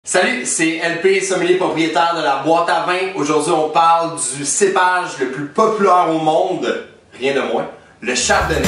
Salut, c'est LP, sommelier propriétaire de la boîte à vin. Aujourd'hui, on parle du cépage le plus populaire au monde, rien de moins, le chardonnay.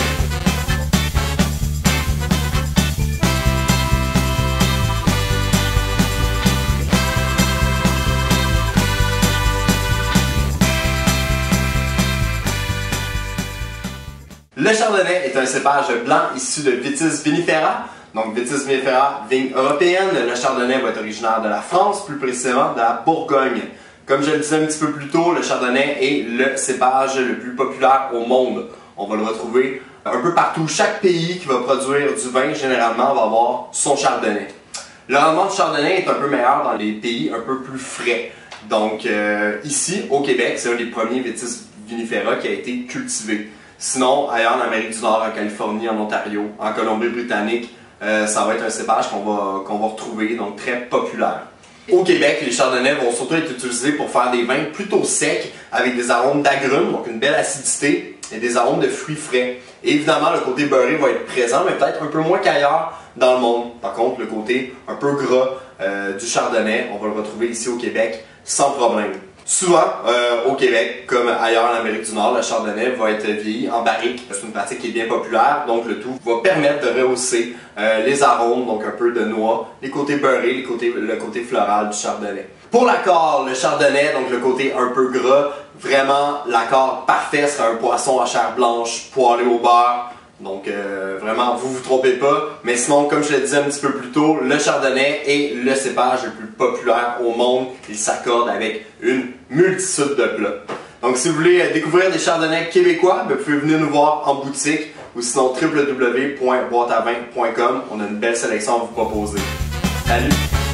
Le chardonnay est un cépage blanc issu de Vitis vinifera. Donc Vitis vinifera, vigne européenne. Le chardonnay va être originaire de la France, plus précisément de la Bourgogne. Comme je le disais un petit peu plus tôt, le chardonnay est le cépage le plus populaire au monde. On va le retrouver un peu partout. Chaque pays qui va produire du vin, généralement, va avoir son chardonnay. Le rendement du chardonnay est un peu meilleur dans les pays un peu plus frais. Donc ici, au Québec, c'est un des premiers Vitis vinifera qui a été cultivé. Sinon, ailleurs en Amérique du Nord, en Californie, en Ontario, en Colombie-Britannique, ça va être un cépage qu'on va retrouver, donc très populaire. Au Québec, les chardonnays vont surtout être utilisés pour faire des vins plutôt secs, avec des arômes d'agrumes, donc une belle acidité, et des arômes de fruits frais. Et évidemment, le côté beurré va être présent, mais peut-être un peu moins qu'ailleurs dans le monde. Par contre, le côté un peu gras du chardonnay, on va le retrouver ici au Québec sans problème. Souvent, au Québec, comme ailleurs en Amérique du Nord, le chardonnay va être vieilli en barrique. C'est une pratique qui est bien populaire, donc le tout va permettre de rehausser les arômes, donc un peu de noix, les côtés beurrés, le côté floral du chardonnay. Pour l'accord, le chardonnay, donc le côté un peu gras, vraiment l'accord parfait sera un poisson à chair blanche, poêlé au beurre. Donc vraiment, vous trompez pas. Mais sinon, comme je le disais un petit peu plus tôt, le chardonnay est le cépage le plus populaire au monde. Il s'accorde avec une multitude de plats. Donc si vous voulez découvrir des chardonnays québécois, vous pouvez venir nous voir en boutique ou sinon www.boîteavin.com. On a une belle sélection à vous proposer. Salut!